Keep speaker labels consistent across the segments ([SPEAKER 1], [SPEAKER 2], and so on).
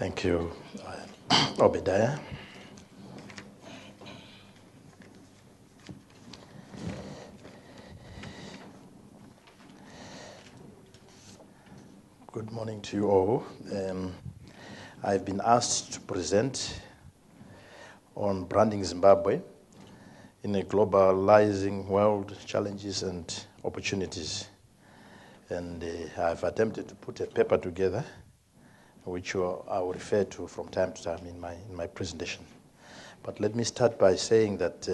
[SPEAKER 1] Thank you, Obadiah. Good morning to you all. I've been asked to present on branding Zimbabwe in a globalizing world, challenges and opportunities. And I've attempted to put a paper together, which I will refer to from time to time in my presentation. But let me start by saying that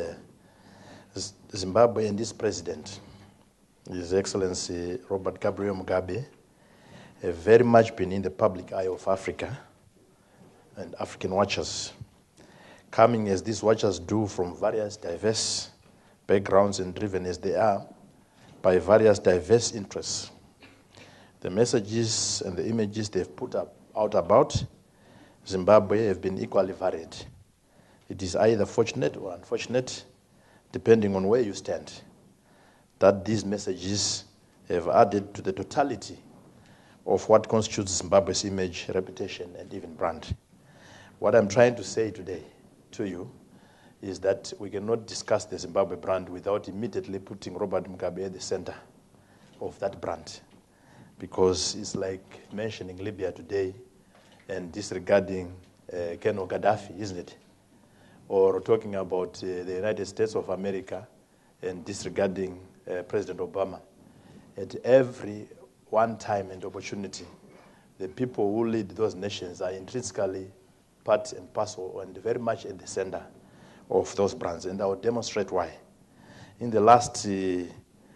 [SPEAKER 1] Zimbabwe and its president, His Excellency Robert Gabriel Mugabe, have very much been in the public eye of Africa and African watchers, coming as these watchers do from various diverse backgrounds and driven as they are by various diverse interests. The messages and the images they've put out about Zimbabwe have been equally varied. It is either fortunate or unfortunate, depending on where you stand, that these messages have added to the totality of what constitutes Zimbabwe's image, reputation, and even brand. What I'm trying to say today to you is that we cannot discuss the Zimbabwe brand without immediately putting Robert Mugabe at the center of that brand, because it's like mentioning Libya today and disregarding Colonel Gaddafi, isn't it? Or talking about the United States of America and disregarding President Obama. At every one time and opportunity, the people who lead those nations are intrinsically part and parcel and very much at the center of those brands. And I will demonstrate why. In the last 50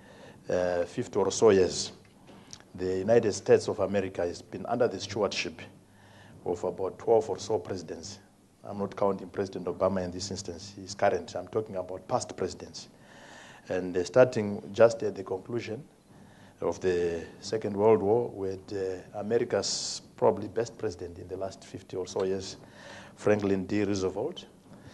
[SPEAKER 1] or so years, the United States of America has been under the stewardship of about 12 or so presidents. I'm not counting President Obama in this instance. He's current. I'm talking about past presidents. And starting just at the conclusion of the Second World War, with America's probably best president in the last 50 or so years, Franklin D. Roosevelt,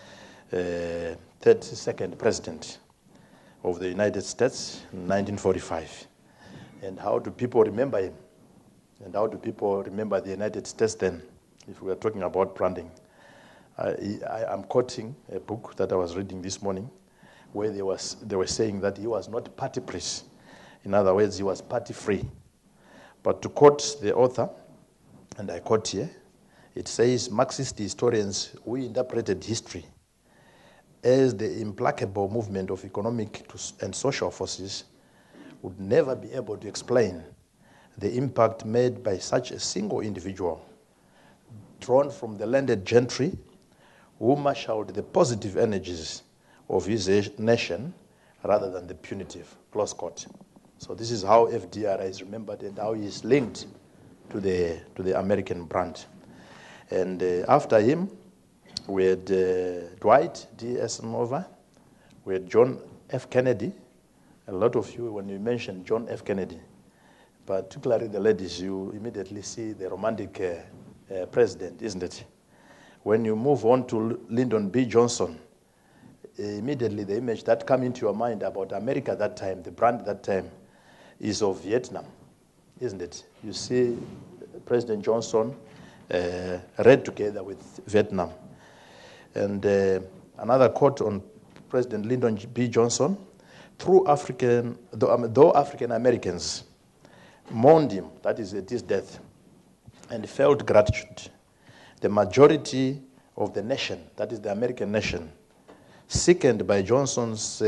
[SPEAKER 1] 32nd president of the United States in 1945. And how do people remember him? And how do people remember the United States then, if we are talking about branding? I'm quoting a book that I was reading this morning, where they were saying that he was not party priest. In other words, he was party free. But to quote the author, and I quote here, it says, Marxist historians, we interpreted history as the implacable movement of economic and social forces would never be able to explain the impact made by such a single individual, drawn from the landed gentry, who marshaled the positive energies of his nation rather than the punitive, close quote. So this is how FDR is remembered and how he is linked to the American brand. And after him, we had Dwight D. Eisenhower, we had John F. Kennedy. A lot of you, when you mention John F. Kennedy, particularly the ladies, you immediately see the romantic president, isn't it? When you move on to Lyndon B. Johnson, immediately the image that comes into your mind about America that time, the brand that time, is of Vietnam, isn't it? You see President Johnson read together with Vietnam. And another quote on President Lyndon B. Johnson, though African Americans mourned him, that is at his death, and felt gratitude, the majority of the nation, that is the American nation, sickened by Johnson's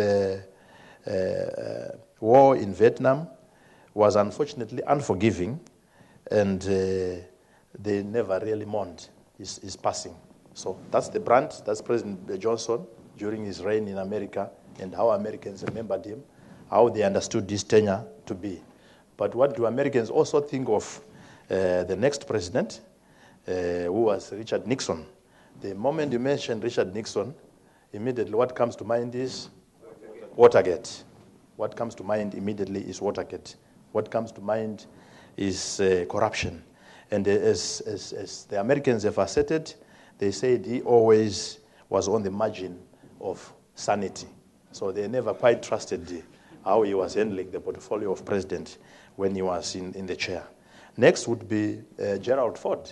[SPEAKER 1] war in Vietnam, was unfortunately unforgiving, and they never really mourned his passing. So that's the brand, that's President Johnson during his reign in America, and how Americans remembered him, how they understood his tenure to be. But what do Americans also think of the next president, who was Richard Nixon? The moment you mention Richard Nixon, immediately what comes to mind is Watergate. What comes to mind immediately is Watergate. What comes to mind is corruption. And as the Americans have asserted, they said he always was on the margin of sanity. So they never quite trusted how he was handling the portfolio of president when he was in the chair. Next would be Gerald Ford,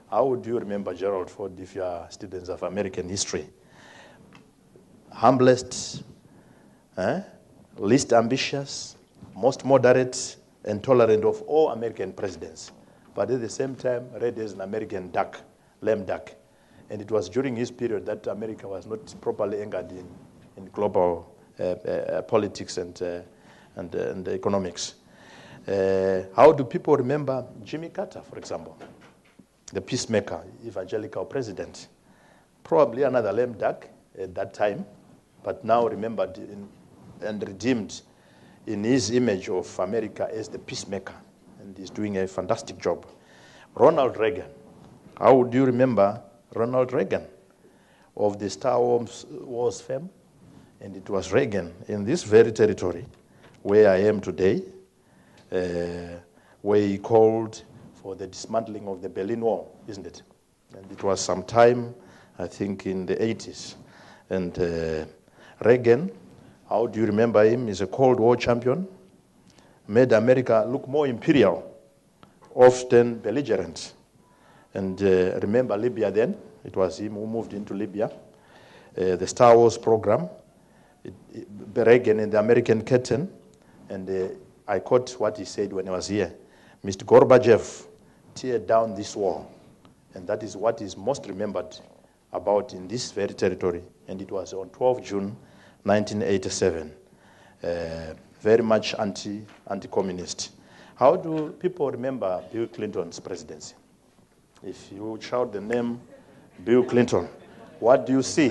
[SPEAKER 1] How would you remember Gerald Ford if you are students of American history? Humblest, least ambitious, most moderate and tolerant of all American presidents. But at the same time, read as an American duck, lame duck. And it was during his period that America was not properly anchored in global politics and economics. How do people remember Jimmy Carter, for example? The peacemaker, evangelical president. Probably another lame duck at that time, but now remembered and redeemed in his image of America as the peacemaker. And he's doing a fantastic job. Ronald Reagan. How would you remember Ronald Reagan of the Star Wars fame? And it was Reagan in this very territory where I am today, where he called for the dismantling of the Berlin Wall, isn't it? And it was sometime, I think, in the 80s. And Reagan, how do you remember him? He's a Cold War champion, made America look more imperial, often belligerent. And remember Libya then? It was him who moved into Libya. The Star Wars program, Reagan and the American curtain. And I quote what he said when I was here. Mr. Gorbachev teared down this wall. And that is what is most remembered about in this very territory. And it was on 12 June 1987. Very much anti-communist. How do people remember Bill Clinton's presidency? If you shout the name Bill Clinton, what do you see?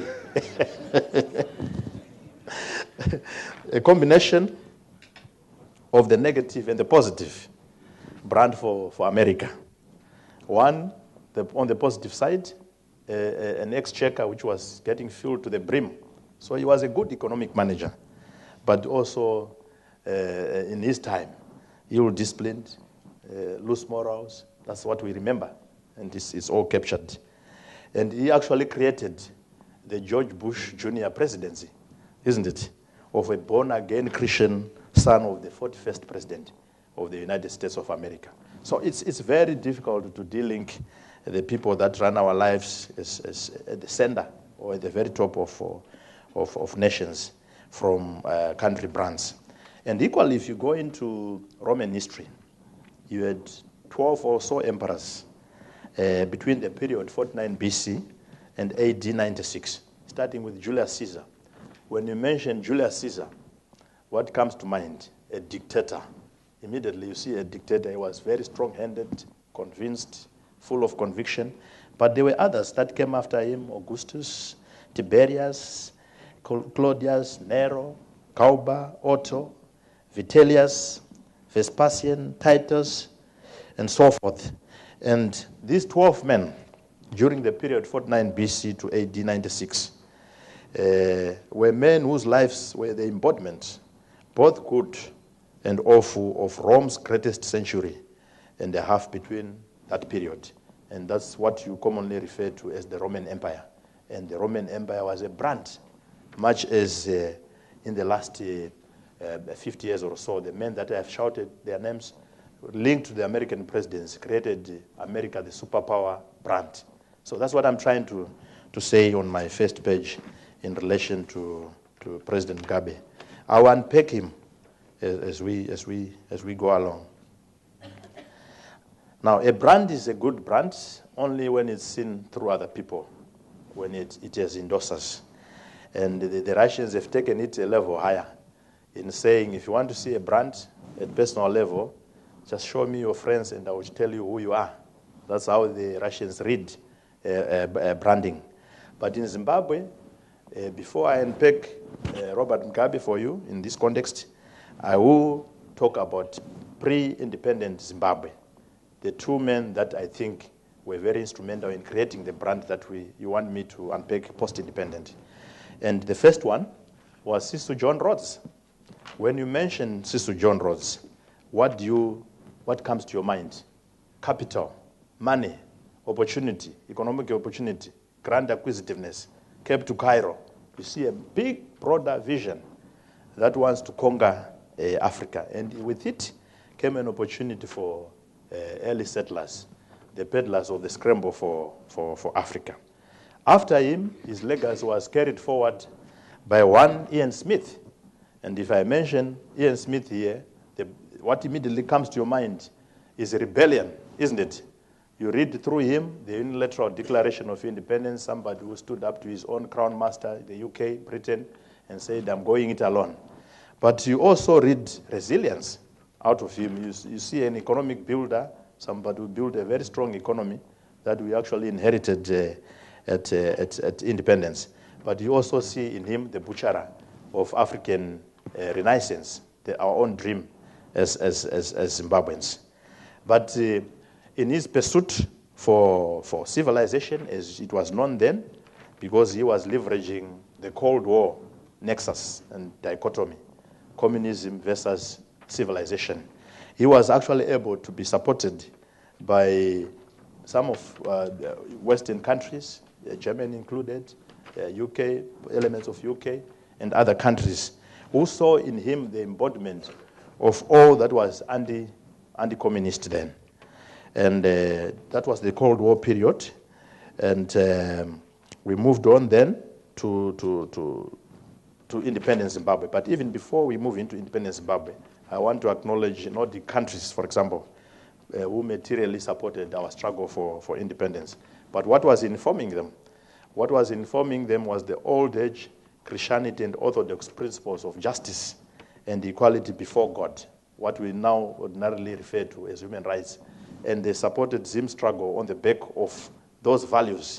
[SPEAKER 1] A combination of the negative and the positive brand for America. One, on the positive side, an exchequer which was getting filled to the brim. So he was a good economic manager, but also in his time, ill-disciplined, loose morals. That's what we remember, and this is all captured. And he actually created the George Bush Jr. presidency, isn't it? Of a born-again Christian son of the 41st president of the United States of America. So it's very difficult to de-link the people that run our lives as at the center or at the very top of nations from country brands. And equally, if you go into Roman history, you had 12 or so emperors between the period 49 BC and AD 96, starting with Julius Caesar. When you mention Julius Caesar, what comes to mind? A dictator. Immediately you see a dictator. He was very strong-handed, convinced, full of conviction. But there were others that came after him: Augustus, Tiberius, Claudius, Nero, Galba, Otto, Vitellius, Vespasian, Titus, and so forth. And these 12 men, during the period 49 BC to AD 96, were men whose lives were the embodiment, both good and awful, of Rome's greatest century and a half between that period. And that's what you commonly refer to as the Roman Empire. And the Roman Empire was a brand, much as in the last 50 years or so, the men that I have shouted their names linked to the American presidents created America the superpower brand. So that's what I'm trying to say on my first page in relation to President Mugabe. I will unpack him as we go along. Now, a brand is a good brand only when it's seen through other people, when it has endorsers. And the Russians have taken it a level higher in saying, if you want to see a brand at personal level, just show me your friends and I will tell you who you are. That's how the Russians read branding. But in Zimbabwe, before I unpack Robert Mugabe for you in this context, I will talk about pre-independent Zimbabwe, the two men that I think were very instrumental in creating the brand that you want me to unpack post-independent. And the first one was Cecil John Rhodes. When you mention Cecil John Rhodes, what comes to your mind? Capital, money, opportunity, economic opportunity, grand acquisitiveness, Cape to Cairo. You see a big, broader vision that wants to conquer Africa. And with it came an opportunity for early settlers the peddlers of the scramble for Africa. After him, his legacy was carried forward by one Ian Smith. And if I mention Ian Smith here, what immediately comes to your mind is rebellion, isn't it? You read through him, the unilateral declaration of independence, somebody who stood up to his own crown master, the UK, Britain, and said, I'm going it alone. But you also read resilience out of him. You see an economic builder, somebody who built a very strong economy that we actually inherited at independence. But you also see in him the butcherer of African renaissance, our own dream as Zimbabweans. But in his pursuit for civilization, as it was known then, because he was leveraging the Cold War nexus and dichotomy, communism versus civilization, he was actually able to be supported by some of Western countries, Germany included, UK, elements of UK, and other countries, who saw in him the embodiment of all that was anti-communist then. And that was the Cold War period. And we moved on then to independent Zimbabwe. But even before we move into independent Zimbabwe, I want to acknowledge the countries, for example, who materially supported our struggle for independence. But what was informing them? What was informing them was the old age Christianity and Orthodox principles of justice and equality before God, what we now ordinarily refer to as human rights. And they supported Zim's struggle on the back of those values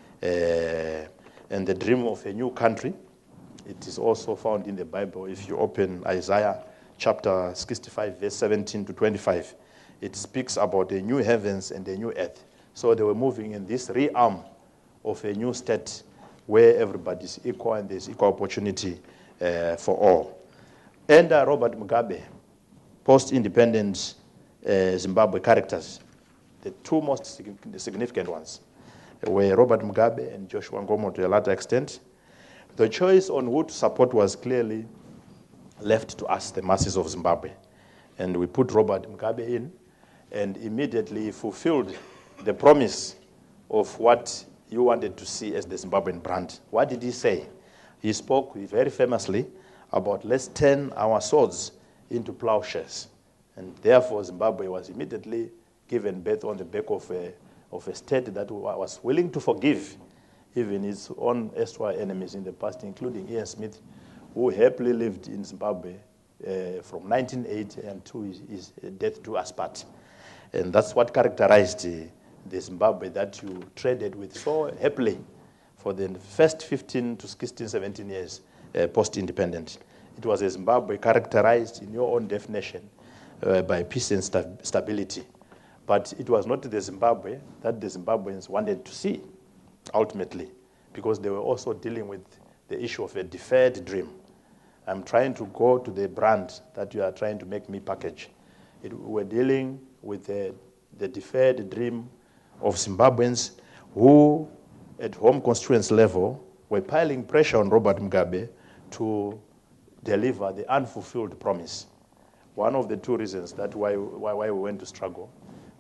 [SPEAKER 1] and the dream of a new country. It is also found in the Bible. If you open Isaiah chapter 65, verse 17 to 25, it speaks about the new heavens and the new earth. So they were moving in this realm of a new state where everybody is equal and there's equal opportunity for all. And Robert Mugabe, post-independence Zimbabwe characters, the two most significant ones, were Robert Mugabe and Joshua Nkomo to a larger extent. The choice on who to support was clearly left to us, the masses of Zimbabwe. And we put Robert Mugabe in, and immediately he fulfilled the promise of what you wanted to see as the Zimbabwean brand. What did he say? He spoke very famously about, let's turn our swords into plowshares. And therefore, Zimbabwe was immediately given birth on the back of a state that was willing to forgive even its own erstwhile enemies in the past, including Ian Smith, who happily lived in Zimbabwe from 1980 until his death to us part. And that's what characterized the Zimbabwe that you traded with so happily for the first 15 to 16, 17 years post-independent. It was a Zimbabwe characterized in your own definition by peace and stability. But it was not the Zimbabwe that the Zimbabweans wanted to see, ultimately, because they were also dealing with the issue of a deferred dream. I'm trying to go to the brand that you are trying to make me package. We're dealing with the deferred dream of Zimbabweans who, at home constituents level, were piling pressure on Robert Mugabe to deliver the unfulfilled promise. One of the two reasons that why we went to struggle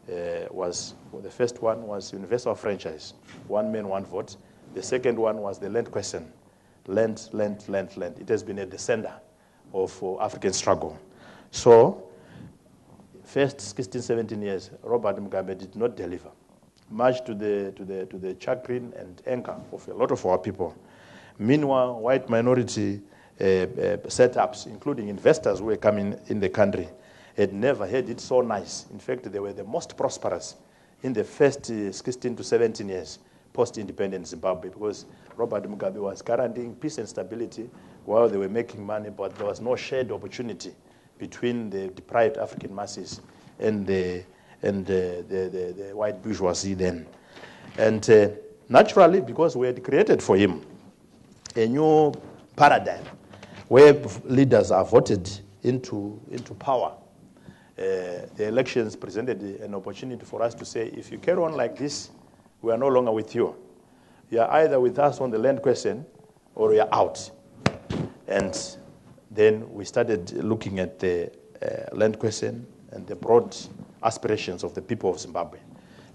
[SPEAKER 1] was, well, the first one was universal franchise, one man, one vote. The second one was the land question, land. It has been at the center of African struggle. So, first 16, 17 years, Robert Mugabe did not deliver, much to the chagrin and anger of a lot of our people. Meanwhile, white minority setups, including investors who were coming in the country, had never had it so nice. In fact, they were the most prosperous in the first 16 to 17 years post-independent Zimbabwe, because Robert Mugabe was guaranteeing peace and stability while they were making money, but there was no shared opportunity between the deprived African masses and the white bourgeoisie then. And naturally, because we had created for him a new paradigm where leaders are voted into power, the elections presented an opportunity for us to say, if you carry on like this, we are no longer with you. You are either with us on the land question or you are out. And then we started looking at the land question and the broad aspirations of the people of Zimbabwe.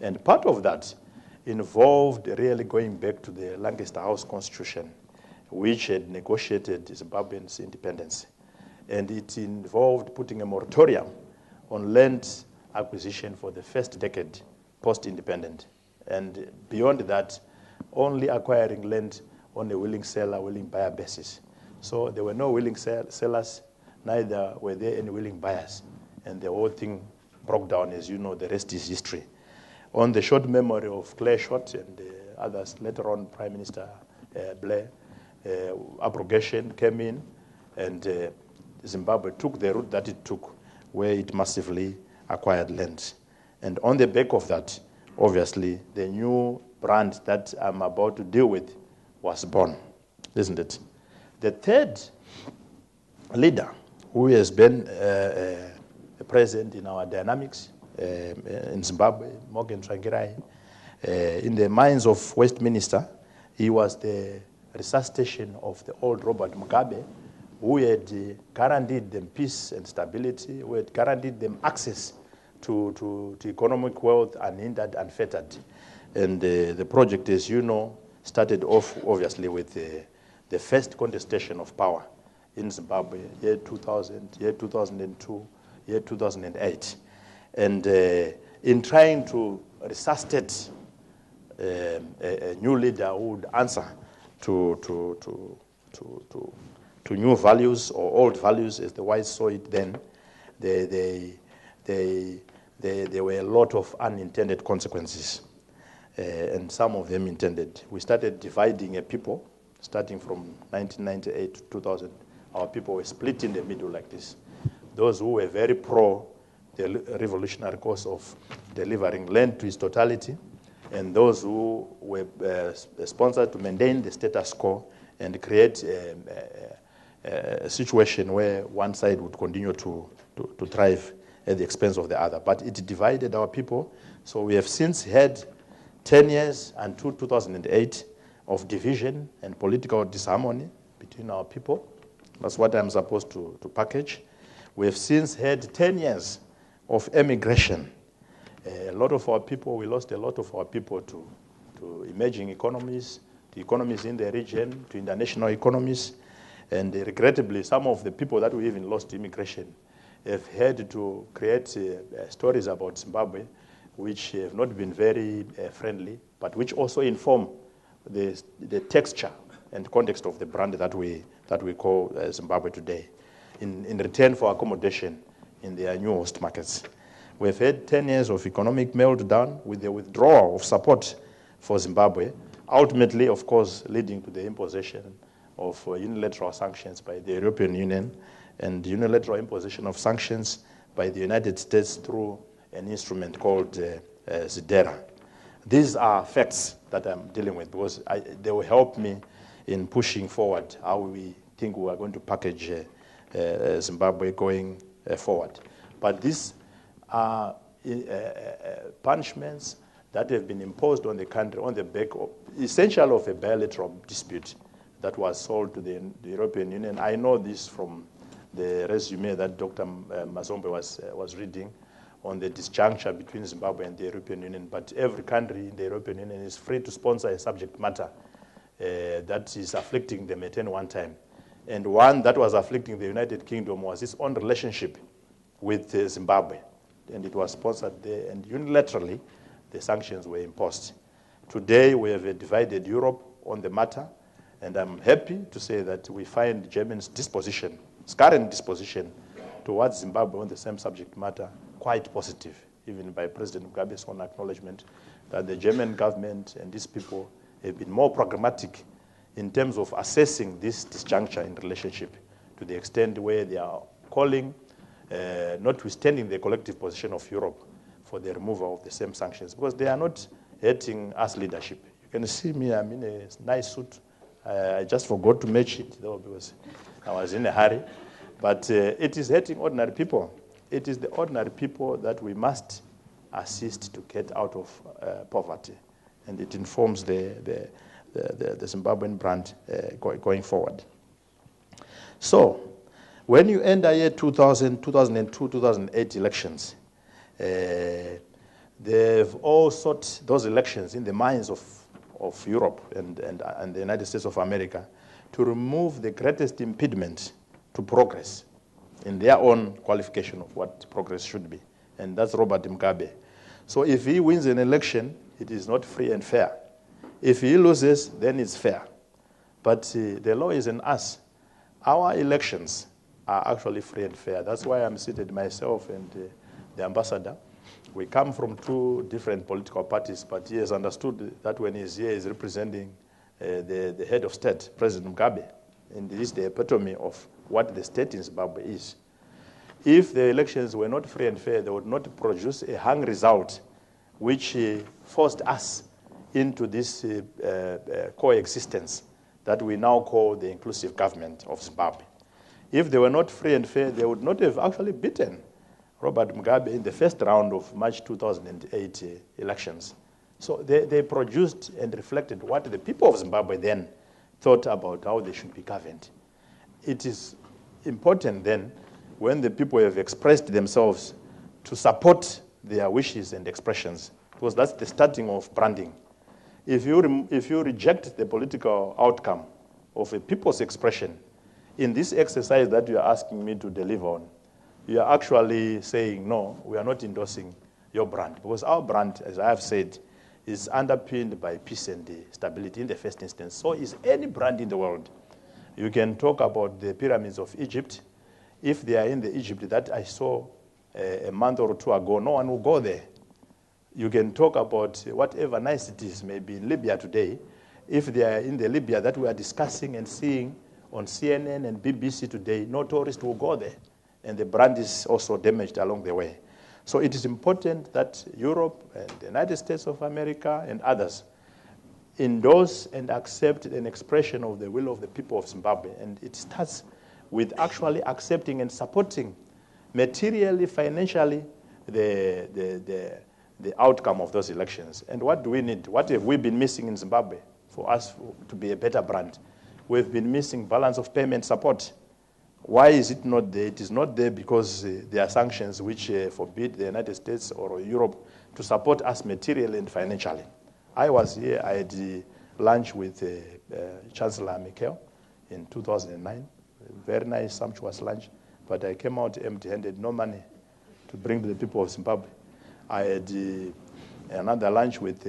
[SPEAKER 1] And part of that involved really going back to the Lancaster House Constitution, which had negotiated Zimbabwe's independence. And it involved putting a moratorium on land acquisition for the first decade post-independent. And beyond that, only acquiring land on a willing seller, willing buyer basis. So there were no willing sellers, neither were there any willing buyers. And the whole thing broke down, as you know, the rest is history. On the short memory of Claire Short and others, later on Prime Minister Blair, abrogation came in, and Zimbabwe took the route that it took, where it massively acquired land. And on the back of that, obviously, the new brand that I'm about to deal with was born, isn't it? The third leader who has been present in our dynamics in Zimbabwe, Morgan Tsvangirai, in the mines of Westminster, he was the resuscitation of the old Robert Mugabe, who had guaranteed them peace and stability, who had guaranteed them access to economic wealth unhindered, unfettered. And the project, as you know, started off, obviously, with the first contestation of power in Zimbabwe, year 2000, year 2002, year 2008. And in trying to resuscitate a new leader who would answer to new values or old values, as the whites saw it then, there were a lot of unintended consequences, and some of them intended. We started dividing a people, starting from 1998 to 2000. Our people were split in the middle like this. Those who were very pro the revolutionary cause of delivering land to its totality, and those who were sponsored to maintain the status quo and create a situation where one side would continue to thrive at the expense of the other. But it divided our people. So we have since had 10 years until 2008 of division and political disharmony between our people. That's what I'm supposed to package. We have since had 10 years of emigration. A lot of our people, we lost a lot of our people to emerging economies, to economies in the region, to international economies. And regrettably, some of the people that we even lost to immigration have had to create stories about Zimbabwe which have not been very friendly, but which also inform the texture and context of the brand that we call Zimbabwe today, in return for accommodation in their new host markets. We've had 10 years of economic meltdown with the withdrawal of support for Zimbabwe, ultimately, of course, leading to the imposition of unilateral sanctions by the European Union and unilateral imposition of sanctions by the United States through an instrument called ZIDERA. These are facts that I'm dealing with because they will help me in pushing forward how we think we are going to package Zimbabwe going forward. But these are punishments that have been imposed on the country on the back of, essentially, of a bilateral dispute that was sold to the European Union. I know this from the resume that Dr. Mzembi was reading on the disjuncture between Zimbabwe and the European Union. But every country in the European Union is free to sponsor a subject matter that is afflicting them at any one time. And one that was afflicting the United Kingdom was its own relationship with Zimbabwe. And it was sponsored there, and unilaterally, the sanctions were imposed. Today, we have a divided Europe on the matter, and I'm happy to say that we find Germany's disposition, its current disposition towards Zimbabwe on the same subject matter, quite positive, even by President Mugabe's own acknowledgement that the German government and these people have been more pragmatic in terms of assessing this disjuncture in relationship, to the extent where they are calling, notwithstanding the collective position of Europe, for the removal of the same sanctions, because they are not hurting us leadership. You can see me, I'm in a nice suit. I just forgot to match it, though, because I was in a hurry. But it is hurting ordinary people. It is the ordinary people that we must assist to get out of poverty. And it informs the Zimbabwean brand going forward. So, when you enter year 2000, 2002, 2008 elections, they've all sought those elections in the minds of Europe and the United States of America to remove the greatest impediment to progress in their own qualification of what progress should be. And that's Robert Mugabe. So if he wins an election, it is not free and fair. If he loses, then it's fair. But the law is in us. Our elections are actually free and fair. That's why I'm seated myself and the ambassador. We come from two different political parties, but he has understood that when he's here, he's representing the head of state, President Mugabe, and this is the epitome of what the state in Zimbabwe is. If the elections were not free and fair, they would not produce a hung result which forced us into this coexistence that we now call the inclusive government of Zimbabwe. If they were not free and fair, they would not have actually beaten Robert Mugabe in the first round of March 2008 elections. So they produced and reflected what the people of Zimbabwe then thought about how they should be governed. It is important then, when the people have expressed themselves, to support their wishes and expressions, because that's the starting of branding. If you reject the political outcome of a people's expression, in this exercise that you are asking me to deliver on, you are actually saying, no, we are not endorsing your brand. Because our brand, as I have said, is underpinned by peace and stability in the first instance. So is any brand in the world. You can talk about the pyramids of Egypt. If they are in the Egypt that I saw a month or two ago, no one will go there. You can talk about whatever niceties may be in Libya today. If they are in the Libya that we are discussing and seeing on CNN and BBC today, no tourist will go there. And the brand is also damaged along the way. So it is important that Europe and the United States of America and others endorse and accept an expression of the will of the people of Zimbabwe. And it starts with actually accepting and supporting materially, financially, the outcome of those elections. And what do we need? What have we been missing in Zimbabwe for us to be a better brand? We've been missing balance of payment support. Why is it not there? It is not there because there are sanctions which forbid the United States or Europe to support us materially and financially. I was here, I had lunch with Chancellor Mikel in 2009. Very nice, sumptuous lunch. But I came out empty-handed, no money to bring to the people of Zimbabwe. I had another lunch with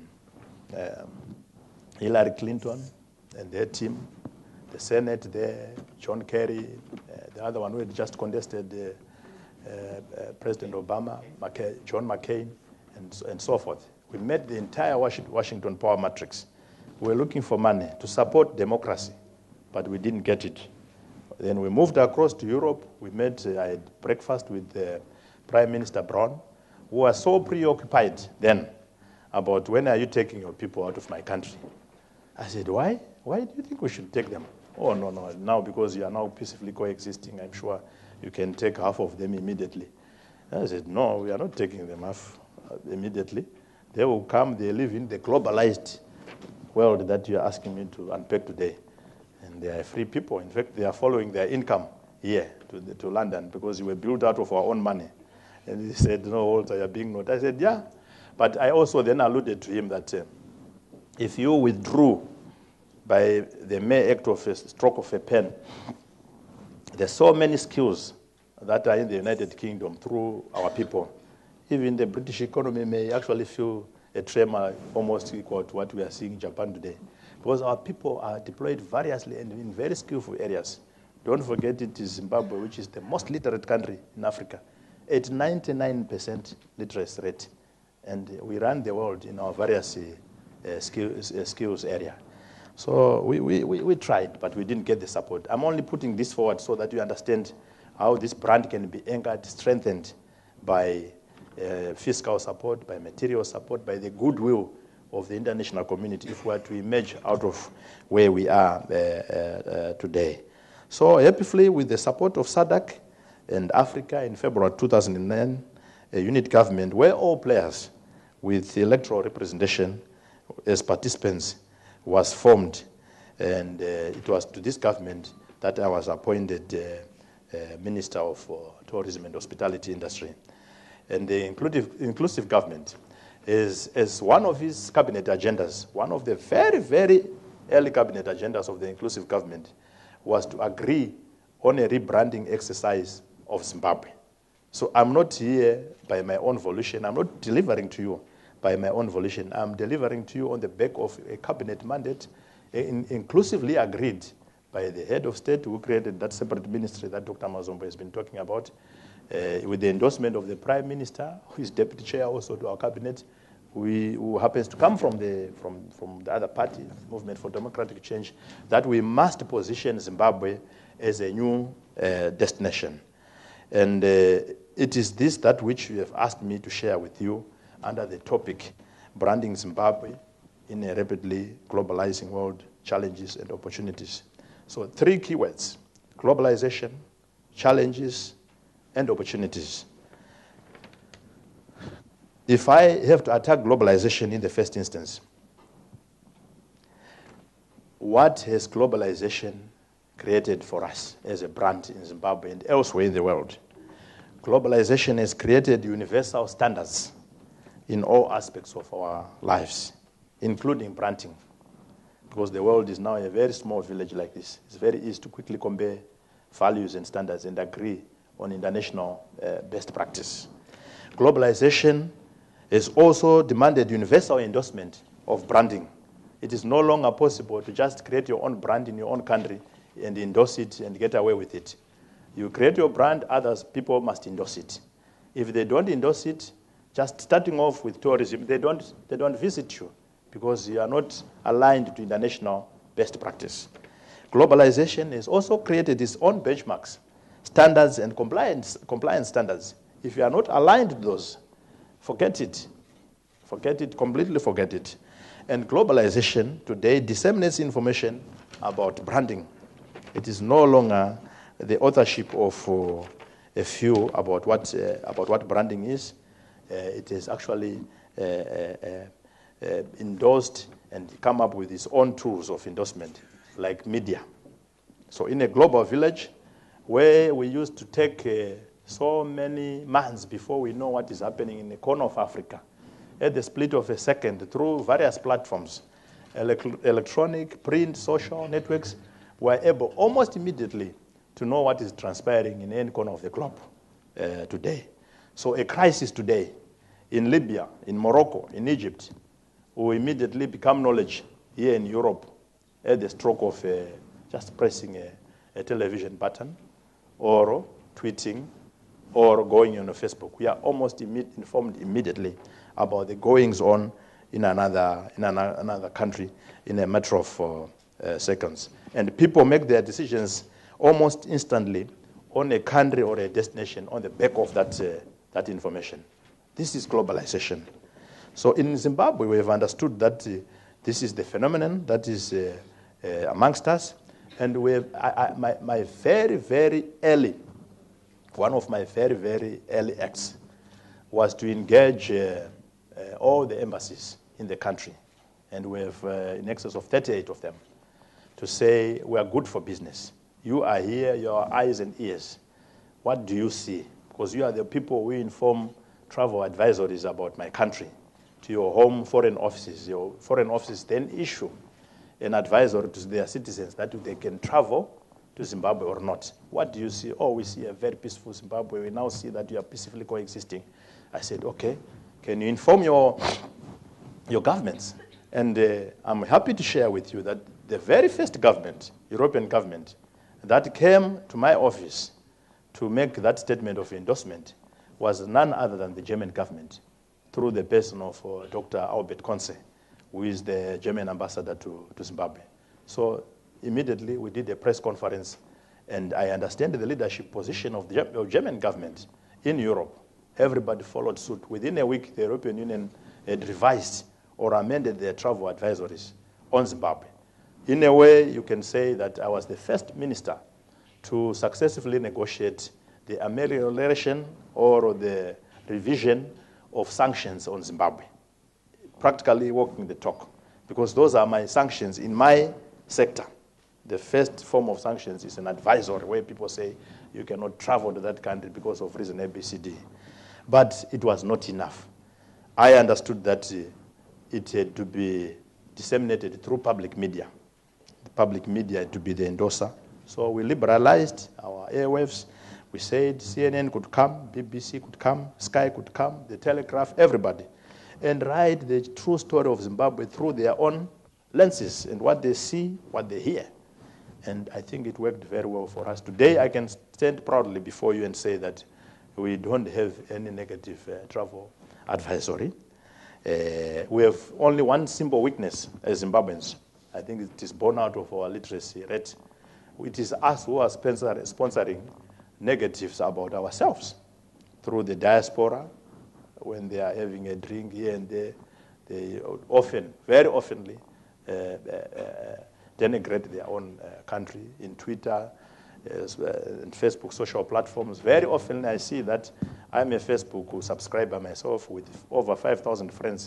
[SPEAKER 1] Hillary Clinton and their team, the Senate there, John Kerry, the other one who had just contested President Obama, John McCain, and so forth. We met the entire Washington power matrix. We were looking for money to support democracy, but we didn't get it. Then we moved across to Europe. We met, I had breakfast with Prime Minister Brown, who was so preoccupied then about when are you taking your people out of my country. I said, why? Why do you think we should take them? Oh, no, now because you are now peacefully coexisting, I'm sure you can take half of them immediately. I said, no, we are not taking them half immediately. They will come, they live in the globalized world that you are asking me to unpack today. And they are free people. In fact, they are following their income here to London because we were built out of our own money. And he said, no, Walter, you're being noted. I said, yeah. But I also then alluded to him that if you withdrew by the mere act of a stroke of a pen, there's so many skills that are in the United Kingdom through our people. Even the British economy may actually feel a tremor almost equal to what we are seeing in Japan today. Because our people are deployed variously and in very skillful areas. Don't forget it is Zimbabwe, which is the most literate country in Africa, at 99% literacy rate. And we run the world in our various skills area. So we tried, but we didn't get the support. I'm only putting this forward so that you understand how this brand can be anchored, strengthened by fiscal support, by material support, by the goodwill of the international community if we are to emerge out of where we are today. So happily, with the support of SADC and Africa in February 2009, a unit government where all players with electoral representation as participants was formed, and it was to this government that I was appointed Minister of Tourism and Hospitality Industry. And the inclusive government is as one of his cabinet agendas, one of the very, very early cabinet agendas of the inclusive government was to agree on a rebranding exercise of Zimbabwe. So I'm not here by my own volition. I'm not delivering to you by my own volition. I'm delivering to you on the back of a cabinet mandate inclusively agreed by the head of state who created that separate ministry that Dr. Mzembi has been talking about, with the endorsement of the Prime Minister, who is deputy chair also to our cabinet, who happens to come from the other party, Movement for Democratic Change, that we must position Zimbabwe as a new destination. And it is this that which you have asked me to share with you under the topic, Branding Zimbabwe in a Rapidly Globalizing World, Challenges and Opportunities. So 3 keywords: globalization, challenges, and opportunities. If I have to attack globalization in the first instance, what has globalization created for us as a brand in Zimbabwe and elsewhere in the world? Globalization has created universal standards in all aspects of our lives, including branding, because the world is now a very small village like this. It's very easy to quickly compare values and standards and agree on international best practice. Globalization has also demanded universal endorsement of branding. It is no longer possible to just create your own brand in your own country and endorse it and get away with it. You create your brand, people must endorse it. If they don't endorse it, just starting off with tourism, they don't visit you because you are not aligned to international best practice. Globalization has also created its own benchmarks, standards and compliance standards. If you are not aligned to those, forget it. Forget it, completely forget it. And globalization today disseminates information about branding. It is no longer the authorship of a few about what branding is. It is actually endorsed and come up with its own tools of endorsement, like media. So in a global village, where we used to take so many months before we know what is happening in the corner of Africa, at the split of a second, through various platforms, electronic, print, social networks, we're able almost immediately to know what is transpiring in any corner of the globe today. So a crisis today in Libya, in Morocco, in Egypt, will immediately become knowledge here in Europe at the stroke of just pressing a television button or tweeting or going on Facebook. We are almost informed immediately about the goings-on in another country in a matter of seconds. And people make their decisions almost instantly on a country or a destination on the back of that information. This is globalization. So in Zimbabwe, we have understood that this is the phenomenon that is amongst us. And we have, my very, very early, one of my very, very early acts was to engage all the embassies in the country. And we have in excess of 38 of them to say, we are good for business. You are here, your eyes and ears. What do you see? Because you are the people who inform travel advisories about my country to your home foreign offices. Your foreign offices then issue an advisory to their citizens that they can travel to Zimbabwe or not. What do you see? Oh, we see a very peaceful Zimbabwe. We now see that you are peacefully coexisting. I said, okay, can you inform your governments? And I'm happy to share with you that the very first government, European government, that came to my office to make that statement of endorsement was none other than the German government, through the person of Dr. Albert Konze, who is the German ambassador to Zimbabwe. So immediately we did a press conference, and I understand the leadership position of the German government in Europe. Everybody followed suit. Within a week, the European Union had revised or amended their travel advisories on Zimbabwe. In a way, you can say that I was the first minister to successfully negotiate the amelioration or the revision of sanctions on Zimbabwe, practically walking the talk, because those are my sanctions in my sector. The first form of sanctions is an advisory where people say you cannot travel to that country because of reason ABCD. But it was not enough. I understood that it had to be disseminated through public media. The public media had to be the endorser. So we liberalized our airwaves. We said CNN could come, BBC could come, Sky could come, The Telegraph, everybody, and write the true story of Zimbabwe through their own lenses and what they see, what they hear. And I think it worked very well for us. Today, I can stand proudly before you and say that we don't have any negative travel advisory. We have only one simple weakness as Zimbabweans. I think it is born out of our literacy rate. It is us who are sponsoring negatives about ourselves through the diaspora. When they are having a drink here and there, they often, very oftenly, denigrate their own country in Twitter, and Facebook social platforms. Very often I see that I'm a Facebook subscriber myself with over 5,000 friends,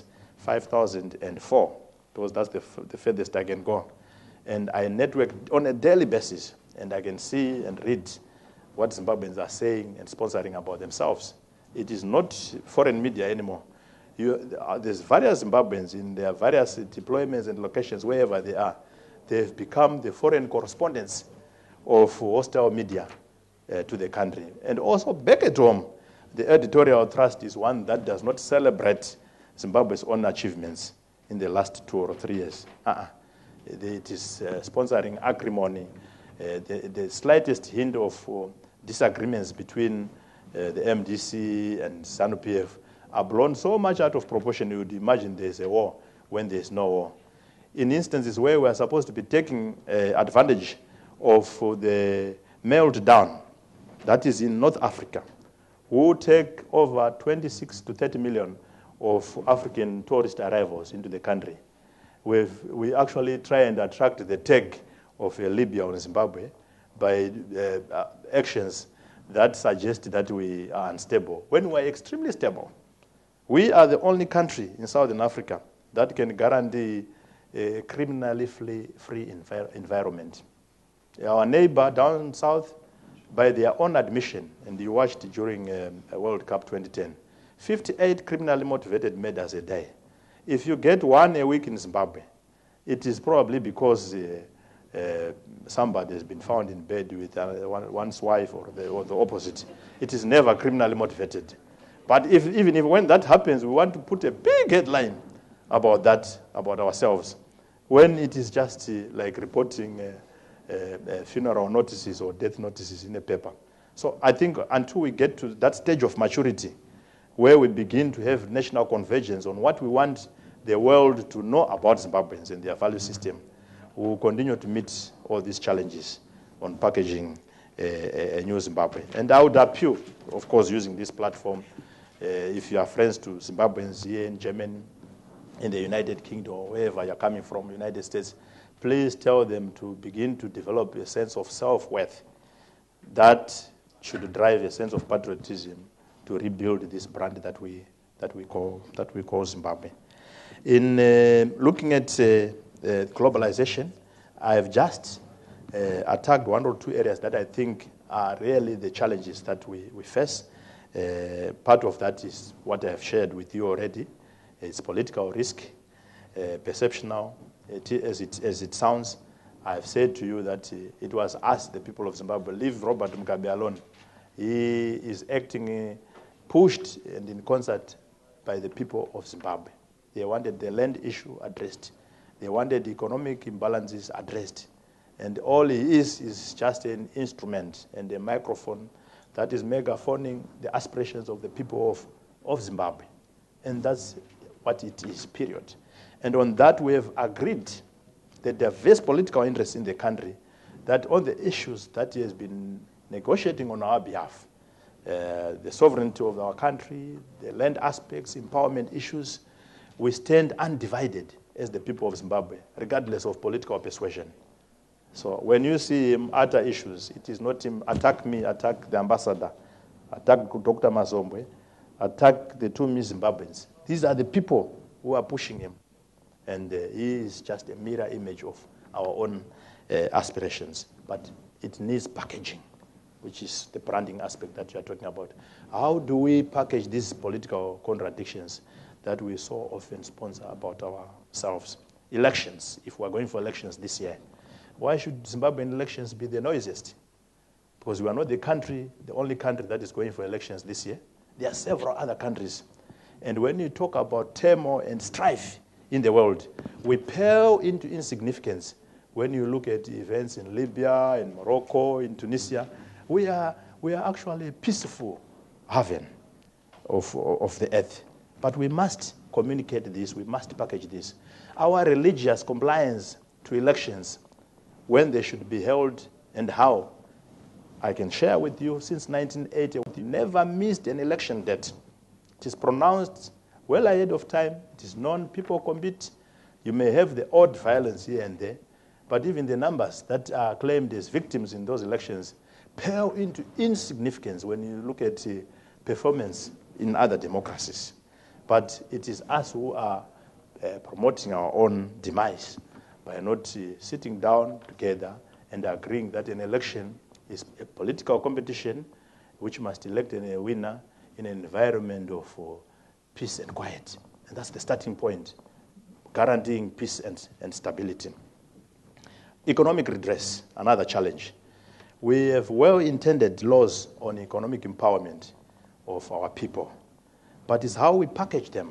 [SPEAKER 1] 5,004, because that's the furthest I can go. And I network on a daily basis, and I can see and read what Zimbabweans are saying and sponsoring about themselves. It is not foreign media anymore. There's various Zimbabweans in their various deployments and locations, wherever they are. They've become the foreign correspondents of hostile media to the country. And also back at home, the editorial trust is one that does not celebrate Zimbabwe's own achievements in the last 2 or 3 years. It is sponsoring acrimony. The slightest hint of disagreements between the MDC and ZANU-PF are blown so much out of proportion you would imagine there's a war when there's no war. In instances where we are supposed to be taking advantage of the meltdown, that is in North Africa, who take over 26 to 30 million of African tourist arrivals into the country. We actually try and attract the tag of Libya or Zimbabwe by actions that suggest that we are unstable, when we are extremely stable. We are the only country in Southern Africa that can guarantee a criminally free environment. Our neighbor down south, by their own admission, and you watched during World Cup 2010, 58 criminally motivated murders a day. If you get one a week in Zimbabwe, it is probably because somebody has been found in bed with one's wife or the opposite. It is never criminally motivated. But even if when that happens, we want to put a big headline about that, about ourselves, when it is just like reporting funeral notices or death notices in a paper. So I think until we get to that stage of maturity, where we begin to have national convergence on what we want the world to know about Zimbabweans and their value system, we will continue to meet all these challenges on packaging a new Zimbabwe. And I would appeal, of course, using this platform, if you are friends to Zimbabweans here in Germany, in the United Kingdom, or wherever you're coming from, United States, please tell them to begin to develop a sense of self-worth that should drive a sense of patriotism to rebuild this brand that we call Zimbabwe. In looking at globalization, I have just attacked 1 or 2 areas that I think are really the challenges that we face. Part of that is what I have shared with you already. It's political risk, perceptional. As it sounds, I have said to you that it was us, the people of Zimbabwe. Leave Robert Mugabe alone. He is acting pushed and in concert by the people of Zimbabwe. They wanted the land issue addressed. They wanted economic imbalances addressed. And all he is just an instrument and a microphone that is megaphoning the aspirations of the people of Zimbabwe. And that's what it is, period. And on that, we have agreed that there are various political interests in the country that on the issues that he has been negotiating on our behalf, the sovereignty of our country, the land aspects, empowerment issues, we stand undivided as the people of Zimbabwe, regardless of political persuasion. So when you see him utter issues, it is not him attack me, attack the ambassador, attack Dr. Mazombwe, attack the 2 Miss Zimbabweans. These are the people who are pushing him. And he is just a mirror image of our own aspirations. But it needs packaging. which is the branding aspect that you are talking about. How do we package these political contradictions that we so often sponsor about ourselves? Elections, if we're going for elections this year, why should Zimbabwean elections be the noisiest? Because we are not the only country that is going for elections this year. There are several other countries. And when you talk about turmoil and strife in the world, we pale into insignificance. When you look at events in Libya, in Morocco, in Tunisia, we are actually a peaceful haven of the earth. But we must communicate this, we must package this. Our religious compliance to elections, when they should be held and how, I can share with you, since 1980, we never missed an election date. It is pronounced well ahead of time. It is known. People compete. You may have the odd violence here and there, but even the numbers that are claimed as victims in those elections pale into insignificance when you look at performance in other democracies. But it is us who are promoting our own demise by not sitting down together and agreeing that an election is a political competition which must elect a winner in an environment of peace and quiet. And that's the starting point, guaranteeing peace and stability. Economic redress, another challenge. We have well-intended laws on economic empowerment of our people, but it's how we package them.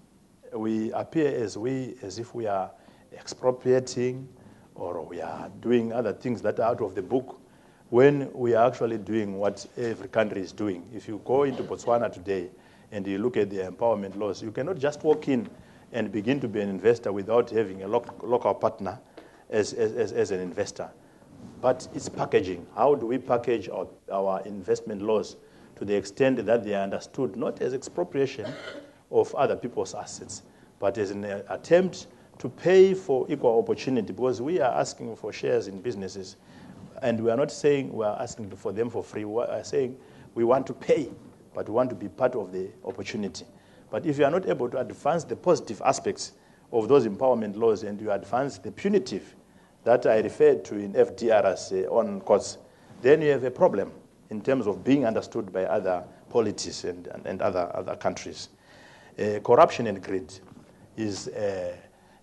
[SPEAKER 1] We appear as if we are expropriating or we are doing other things that are out of the book, when we are actually doing what every country is doing. If you go into Botswana today and you look at the empowerment laws, you cannot just walk in and begin to be an investor without having a local partner as an investor. But it's packaging. How do we package our investment laws to the extent that they are understood not as expropriation of other people's assets, but as an attempt to pay for equal opportunity? Because we are asking for shares in businesses, and we are not saying we are asking for them for free. We are saying we want to pay, but we want to be part of the opportunity. But if you are not able to advance the positive aspects of those empowerment laws and you advance the punitive that I referred to in FDR's own courts, then you have a problem in terms of being understood by other polities and other countries. Corruption and greed is a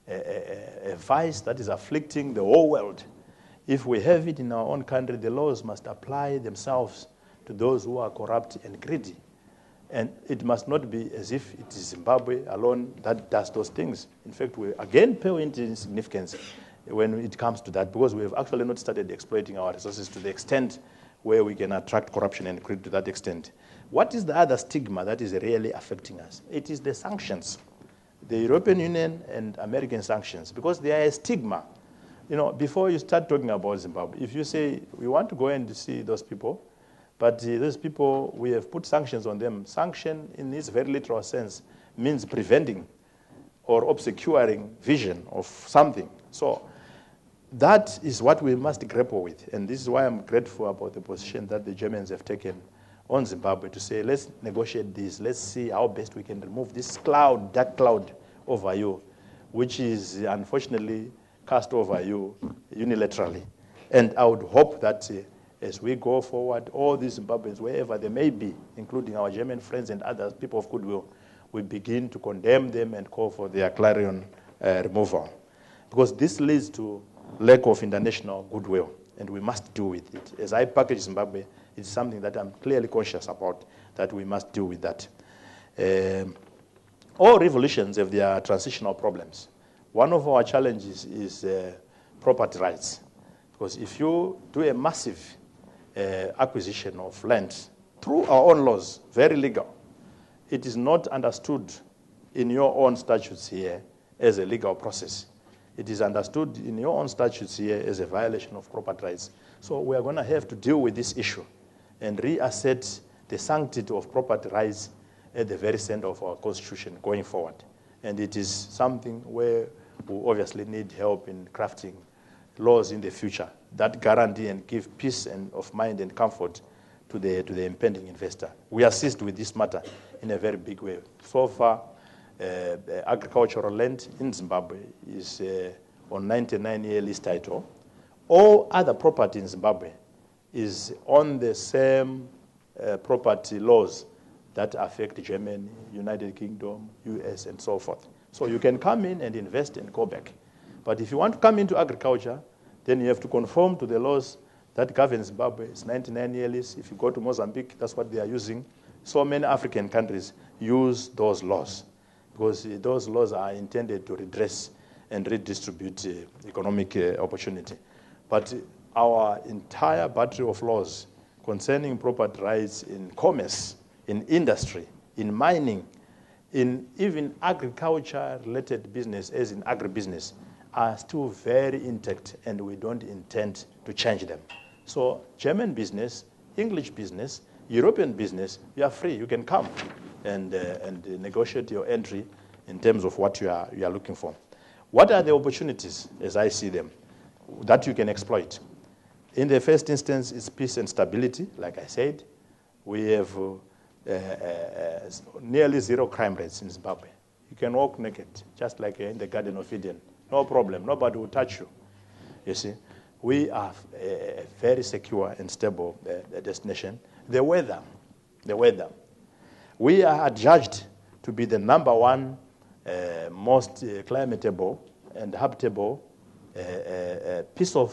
[SPEAKER 1] vice that is afflicting the whole world. If we have it in our own country, the laws must apply themselves to those who are corrupt and greedy. And it must not be as if it is Zimbabwe alone that does those things. In fact, we again pale into insignificance when it comes to that, because we have actually not started exploiting our resources to the extent where we can attract corruption and greed to that extent. What is the other stigma that is really affecting us? It is the sanctions, the European Union and American sanctions, because they are a stigma. You know, before you start talking about Zimbabwe, if you say, we want to go and see those people, but those people, we have put sanctions on them. Sanction, in its very literal sense, means preventing or obscuring vision of something. So that is what we must grapple with. And this is why I'm grateful about the position that the Germans have taken on Zimbabwe to say, let's negotiate this. Let's see how best we can remove this cloud, dark cloud over you, which is unfortunately cast over you unilaterally. And I would hope that as we go forward, all these Zimbabweans, wherever they may be, including our German friends and others, people of goodwill, we begin to condemn them and call for their clarion removal. Because this leads to lack of international goodwill, and we must deal with it. As I package Zimbabwe, it's something that I'm clearly conscious about, that we must deal with that. All revolutions have their transitional problems. One of our challenges is property rights. Because if you do a massive acquisition of land through our own laws, very legal, it is not understood in your own statutes here as a legal process. It is understood in your own statutes here as a violation of property rights. So we are going to have to deal with this issue and reassert the sanctity of property rights at the very center of our Constitution going forward. And it is something where we obviously need help in crafting laws in the future that guarantee and give peace of mind and comfort to the impending investor. We assist with this matter in a very big way. So far, agricultural land in Zimbabwe is on 99-year lease title. All other property in Zimbabwe is on the same property laws that affect Germany, United Kingdom, US, and so forth. So you can come in and invest and go back. But if you want to come into agriculture, then you have to conform to the laws that govern Zimbabwe. It's 99-year lease. If you go to Mozambique, that's what they are using. So many African countries use those laws because those laws are intended to redress and redistribute economic opportunity. But our entire battery of laws concerning property rights in commerce, in industry, in mining, in even agriculture-related business, as in agribusiness, are still very intact, and we don't intend to change them. So German business, English business, European business, you are free. You can come and negotiate your entry in terms of what you are looking for. What are the opportunities, as I see them, that you can exploit? In the first instance, it's peace and stability. Like I said, we have nearly zero crime rates in Zimbabwe. You can walk naked, just like in the Garden of Eden. No problem. Nobody will touch you. You see, we are a very secure and stable destination. The weather. We are adjudged to be the number one most climatable and habitable piece of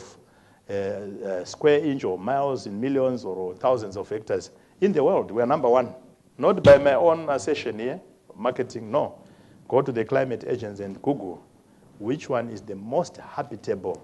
[SPEAKER 1] square inch or miles in millions or thousands of hectares in the world. We are number one. Not by my own assertion here, marketing, no. Go to the climate agents and Google which one is the most habitable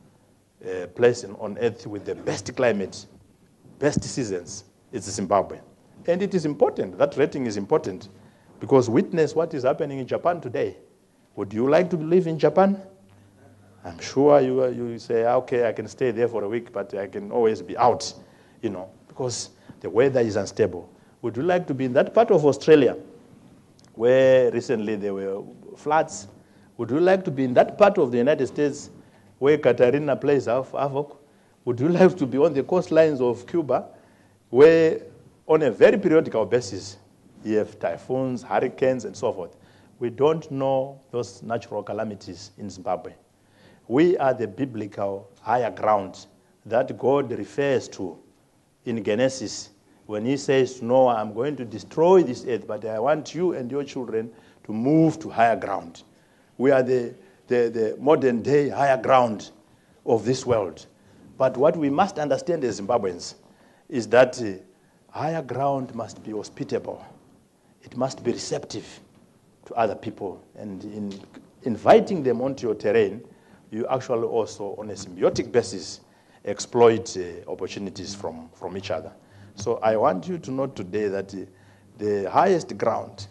[SPEAKER 1] place on earth with the best climate, best seasons. It's Zimbabwe. And it is important. That rating is important because witness what is happening in Japan today. Would you like to live in Japan? I'm sure you say, okay, I can stay there for a week, but I can always be out, because the weather is unstable. Would you like to be in that part of Australia where recently there were floods? Would you like to be in that part of the United States where Katrina plays havoc? Would you like to be on the coastlines of Cuba where on a very periodical basis you have typhoons, hurricanes, and so forth? We don't know those natural calamities in Zimbabwe. We are the biblical higher ground that God refers to in Genesis when he says to Noah, I'm going to destroy this earth, but I want you and your children to move to higher ground. We are the modern day higher ground of this world. But what we must understand as Zimbabweans is that higher ground must be hospitable. It must be receptive to other people. And in inviting them onto your terrain, you actually also, on a symbiotic basis, exploit opportunities from each other. So I want you to note today that the highest ground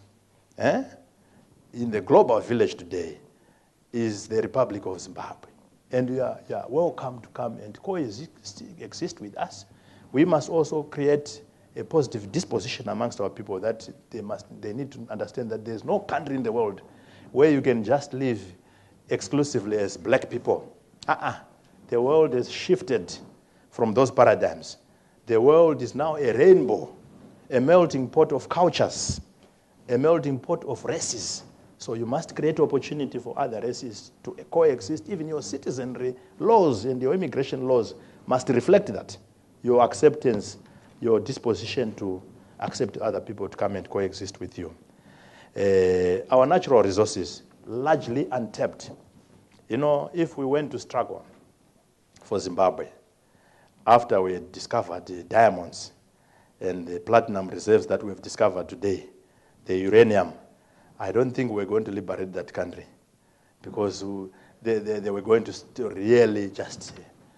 [SPEAKER 1] in the global village today is the Republic of Zimbabwe. And you are welcome to come and coexist with us. We must also create a positive disposition amongst our people that they need to understand that there's no country in the world where you can just live exclusively as black people. The world has shifted from those paradigms. The world is now a rainbow, a melting pot of cultures, a melting pot of races. So you must create opportunity for other races to coexist. Even your citizenry laws and your immigration laws must reflect that. Your acceptance, your disposition to accept other people to come and coexist with you. Our natural resources, largely untapped. If we went to struggle for Zimbabwe, after we had discovered the diamonds and the platinum reserves that we've discovered today, the uranium, I don't think we're going to liberate that country because they were going to really just,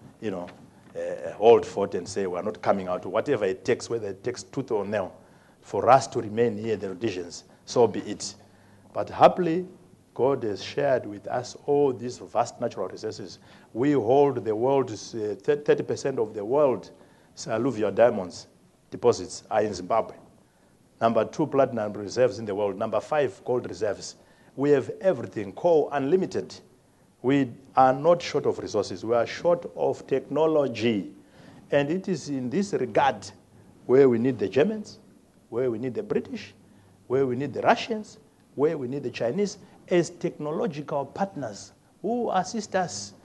[SPEAKER 1] hold fort and say we're not coming out. Whatever it takes, whether it takes tooth or nail, for us to remain here, the Rhodesians, so be it. But happily, God has shared with us all these vast natural resources. We hold the world's 30% of the world's alluvial diamonds deposits are in Zimbabwe. Number 2, platinum reserves in the world. Number 5, gold reserves. We have everything, coal, unlimited. We are not short of resources. We are short of technology. And it is in this regard where we need the Germans, where we need the British, where we need the Russians, where we need the Chinese as technological partners who assist us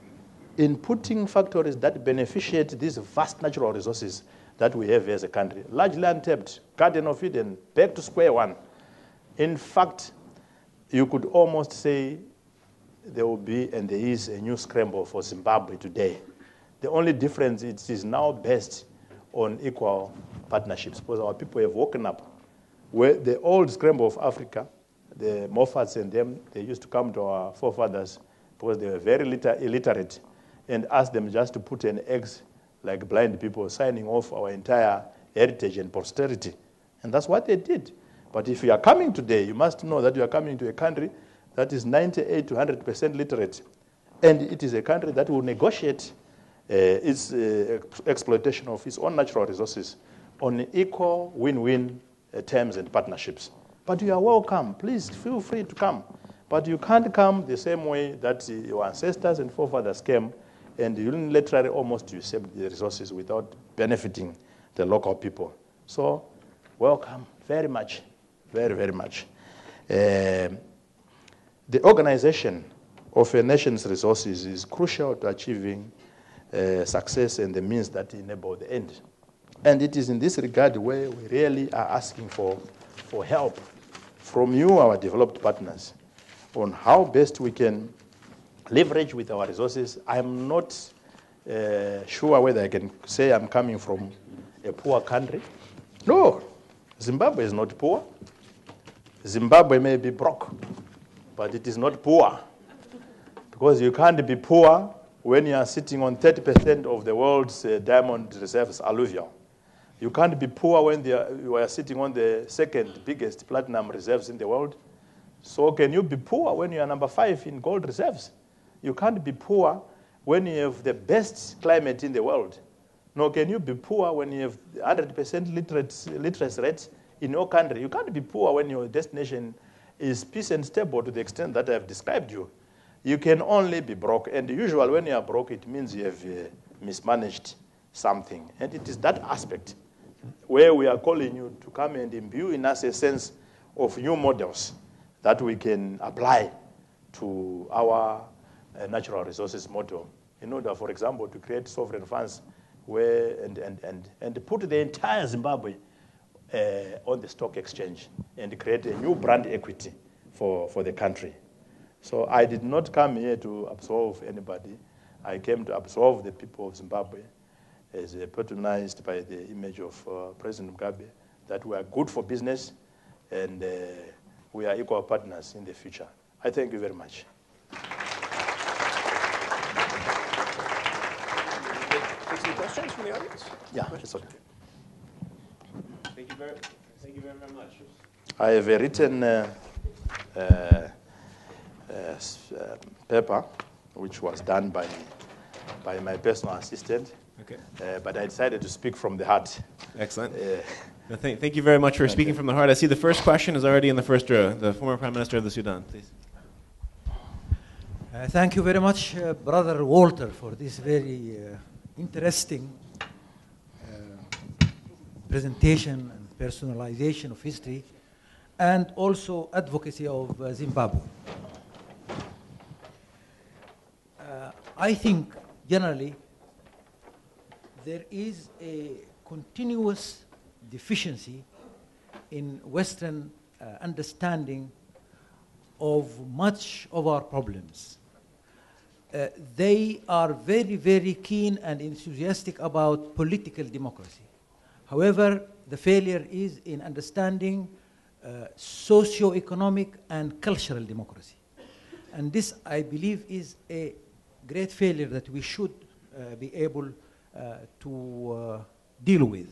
[SPEAKER 1] in putting factories that beneficiate these vast natural resources that we have as a country. Largely untapped, Garden of Eden, back to square one. In fact, you could almost say there will be, and there is, a new scramble for Zimbabwe today. The only difference, it is now based on equal partnerships, because our people have woken up. Where the old scramble of Africa, the Moffats and them, they used to come to our forefathers because they were very illiterate and ask them just to put an eggs like blind people, signing off our entire heritage and posterity. And that's what they did. But if you are coming today, you must know that you are coming to a country that is 98 to 100% literate. And it is a country that will negotiate its exploitation of its own natural resources on equal win-win terms and partnerships. But you are welcome. Please feel free to come. But you can't come the same way that your ancestors and forefathers came, and unilaterally almost usurp the resources without benefiting the local people. So, welcome very much, very, very much. The organization of a nation's resources is crucial to achieving success and the means that enable the end. And it is in this regard where we really are asking for help from you, our developed partners, on how best we can leverage with our resources. I'm not sure whether I can say I'm coming from a poor country. No, Zimbabwe is not poor. Zimbabwe may be broke, but it is not poor. Because you can't be poor when you are sitting on 30% of the world's diamond reserves alluvial. You can't be poor when you are sitting on the second biggest platinum reserves in the world. So can you be poor when you are number 5 in gold reserves? You can't be poor when you have the best climate in the world. Nor can you be poor when you have 100% literacy rate in your country. You can't be poor when your destination is peace and stable to the extent that I have described you. You can only be broke. And usually when you are broke, it means you have mismanaged something. And it is that aspect where we are calling you to come and imbue in us a sense of new models that we can apply to our natural resources model in order, for example, to create sovereign funds where and put the entire Zimbabwe on the stock exchange and create a new brand equity for the country. So I did not come here to absolve anybody. I came to absolve the people of Zimbabwe as patronized by the image of President Mugabe, that we are good for business and we are equal partners in the future. I thank you very much.
[SPEAKER 2] Take some questions from the audience?
[SPEAKER 1] Yeah, it's okay.
[SPEAKER 2] Thank you very much.
[SPEAKER 1] I have a written paper, which was done by my personal assistant.
[SPEAKER 2] Okay.
[SPEAKER 1] But I decided to speak from the heart.
[SPEAKER 2] Excellent. Thank you very much for speaking from the heart. I see the first question is already in the first row. The former Prime Minister of the Sudan, please.
[SPEAKER 3] Thank you very much, Brother Walter, for this very interesting presentation and personalization of history, and also advocacy of Zimbabwe. I think, generally, there is a continuous deficiency in Western understanding of much of our problems. They are very, very keen and enthusiastic about political democracy. However, the failure is in understanding socio-economic and cultural democracy. And this, I believe, is a great failure that we should be able to deal with.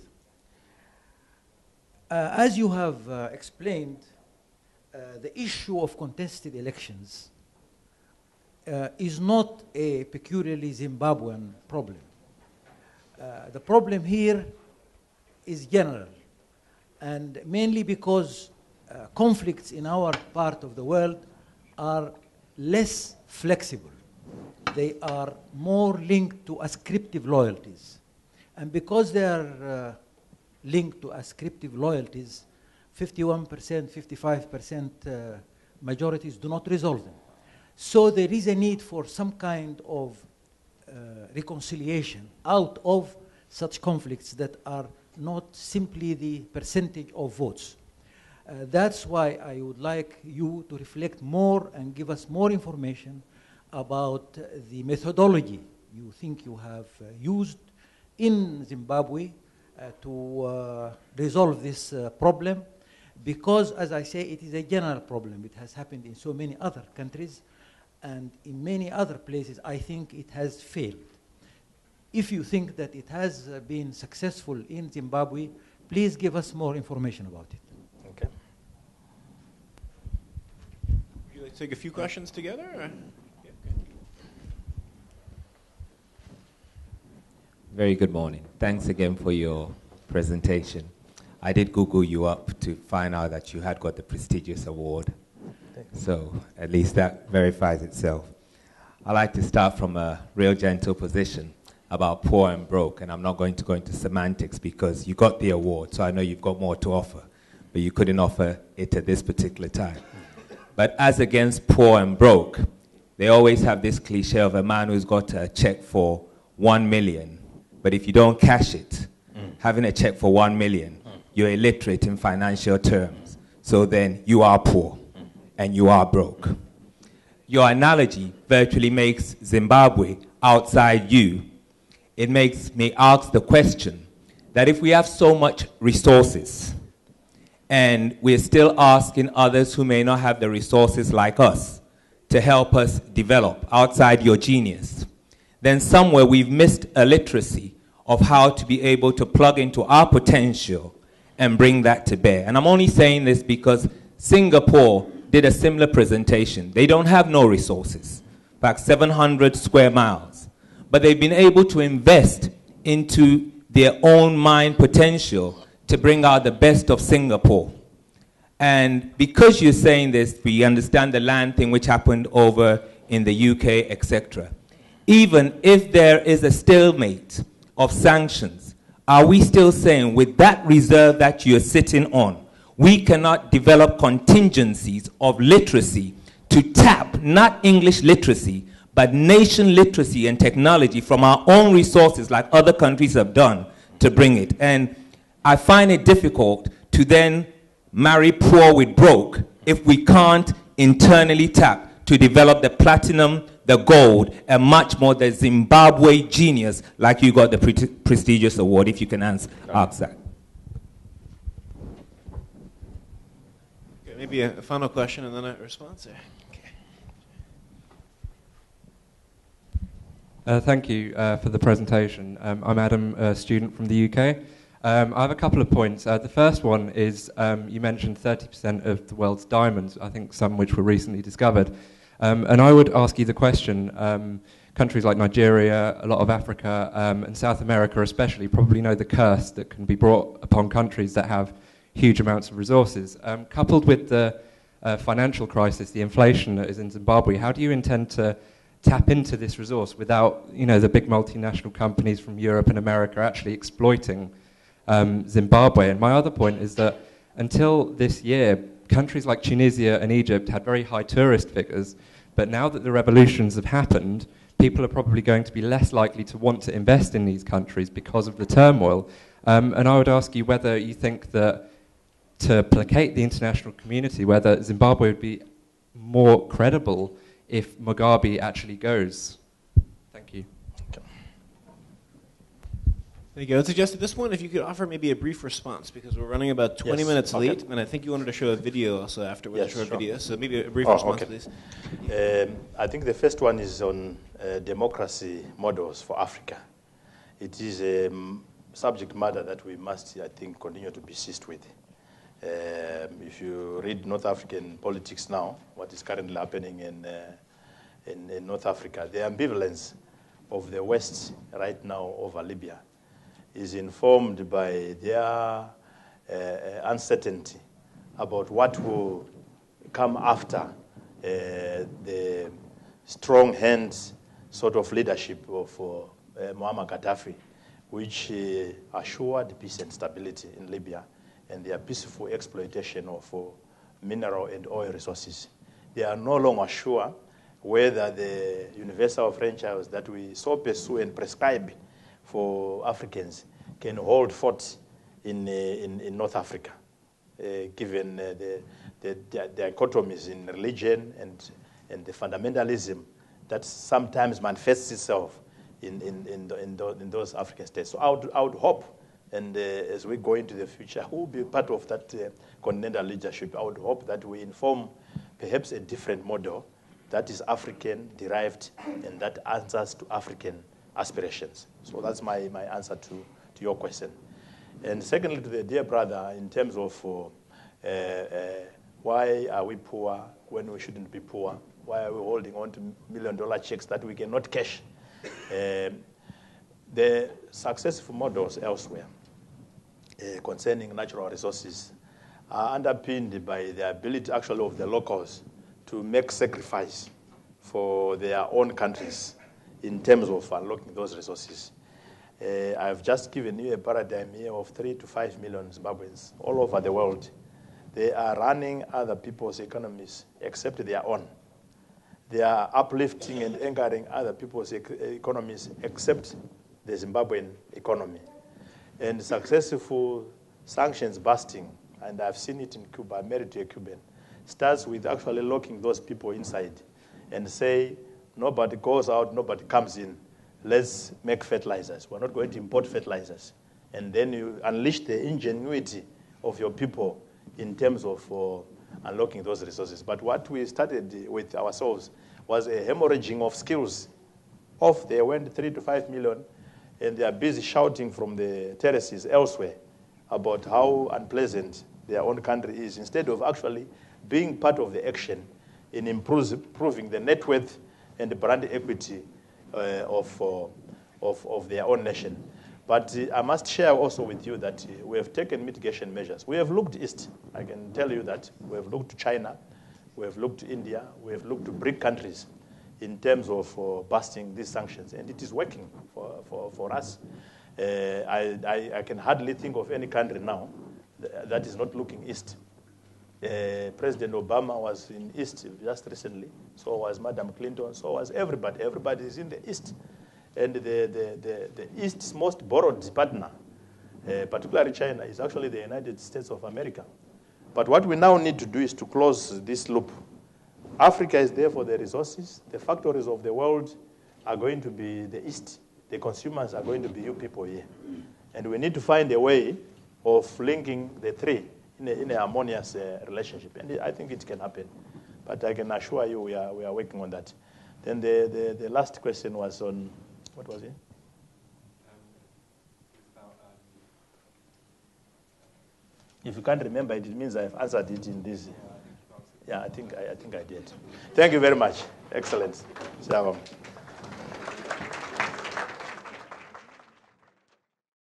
[SPEAKER 3] As you have explained, the issue of contested elections is not a peculiarly Zimbabwean problem. The problem here is general, and mainly because conflicts in our part of the world are less flexible. They are more linked to ascriptive loyalties. And because they are linked to ascriptive loyalties, 51%, 55% majorities do not resolve them. So there is a need for some kind of reconciliation out of such conflicts that are not simply the percentage of votes. That's why I would like you to reflect more and give us more information about the methodology you think you have used in Zimbabwe to resolve this problem, because, as I say, it is a general problem. It has happened in so many other countries, and in many other places, I think it has failed. If you think that it has been successful in Zimbabwe, please give us more information about it.
[SPEAKER 1] Okay.
[SPEAKER 2] Would you like to take a few questions together? Or? Yeah, okay.
[SPEAKER 4] Very good morning. Thanks again for your presentation. I did Google you up to find out that you had got the prestigious award. So at least that verifies itself. I like to start from a real gentle position about poor and broke, and I'm not going to go into semantics because you got the award, so I know you've got more to offer, but you couldn't offer it at this particular time. But as against poor and broke, they always have this cliche of a man who's got a check for 1 million, but if you don't cash it, having a check for 1 million, you're illiterate in financial terms, so then you are poor and you are broke. Your analogy virtually makes Zimbabwe outside you. It makes me ask the question that if we have so much resources and we're still asking others who may not have the resources like us to help us develop outside your genius, then somewhere we've missed a literacy of how to be able to plug into our potential and bring that to bear. And I'm only saying this because Singapore did a similar presentation. They don't have no resources, about 700 square miles. But they've been able to invest into their own mind potential to bring out the best of Singapore. And because you're saying this, we understand the land thing which happened over in the UK, etc. Even if there is a stalemate of sanctions, are we still saying with that reserve that you're sitting on, we cannot develop contingencies of literacy to tap not English literacy, but nation literacy and technology from our own resources like other countries have done to bring it? And I find it difficult to then marry poor with broke if we can't internally tap to develop the platinum, the gold, and much more the Zimbabwe genius like you got the prestigious award, if you can ask that.
[SPEAKER 2] Okay, maybe a final question and then a response there.
[SPEAKER 5] Thank you for the presentation. I'm Adam, a student from the UK. I have a couple of points. The first one is you mentioned 30% of the world's diamonds, I think some which were recently discovered. And I would ask you the question, countries like Nigeria, a lot of Africa, and South America especially probably know the curse that can be brought upon countries that have huge amounts of resources. Coupled with the financial crisis, the inflation that is in Zimbabwe, how do you intend to tap into this resource without, the big multinational companies from Europe and America actually exploiting Zimbabwe? And my other point is that until this year, countries like Tunisia and Egypt had very high tourist figures, but now that the revolutions have happened, people are probably going to be less likely to want to invest in these countries because of the turmoil. And I would ask you whether you think that to placate the international community, whether Zimbabwe would be more credible if Mugabe actually goes. Thank you.
[SPEAKER 1] Okay.
[SPEAKER 2] Thank you. I would suggest at this point if you could offer maybe a brief response, because we're running about 20 minutes late, and I think you wanted to show a video also afterwards, a short video. So maybe a brief response, please.
[SPEAKER 1] I think the first one is on democracy models for Africa. It is a subject matter that we must, I think, continue to persist with. If you read North African politics now, what is currently happening in North Africa, the ambivalence of the West right now over Libya is informed by their uncertainty about what will come after the strong hands sort of leadership of Muammar Gaddafi, which assured peace and stability in Libya and their peaceful exploitation of mineral and oil resources. They are no longer sure whether the universal franchise that we so pursue and prescribe for Africans can hold forth in North Africa, given the dichotomies in religion and the fundamentalism that sometimes manifests itself in those African states. So I would hope, and as we go into the future, who will be part of that continental leadership, I would hope that we inform perhaps a different model that is African-derived and that answers to African aspirations. So that's my answer to your question. And secondly, to the dear brother, in terms of why are we poor when we shouldn't be poor? Why are we holding on to million-dollar checks that we cannot cash? The successful models elsewhere concerning natural resources are underpinned by the ability actually of the locals to make sacrifice for their own countries in terms of unlocking those resources. I've just given you a paradigm here of 3 to 5 million Zimbabweans all over the world. They are running other people's economies except their own. They are uplifting and anchoring other people's economies except the Zimbabwean economy. And successful sanctions busting, and I've seen it in Cuba, I'm married to a Cuban, starts with actually locking those people inside and say, nobody goes out, nobody comes in. Let's make fertilizers. We're not going to import fertilizers. And then you unleash the ingenuity of your people in terms of unlocking those resources. But what we started with ourselves was a hemorrhaging of skills. Off they went 3 to 5 million, and they are busy shouting from the terraces elsewhere about how unpleasant their own country is, instead of actually being part of the action in improving the net worth and the brand equity of their own nation. But I must share also with you that we have taken mitigation measures. We have looked east. I can tell you that we have looked to China, we have looked to India, we have looked to BRIC countries in terms of busting these sanctions, and it is working for us. I can hardly think of any country now that is not looking east. President Obama was in East just recently, so was Madam Clinton, so was everybody. Everybody is in the East. And the East's most borrowed partner, particularly China, is actually the United States of America. But what we now need to do is to close this loop. Africa is there for the resources. The factories of the world are going to be the East. The consumers are going to be you people here. And we need to find a way of linking the three in a harmonious relationship. And I think it can happen. But I can assure you we are working on that. Then the last question was on, what was it? If you can't remember it, it means I've answered it in this. Yeah, I think I did. Thank you very much. Excellent. Shalom.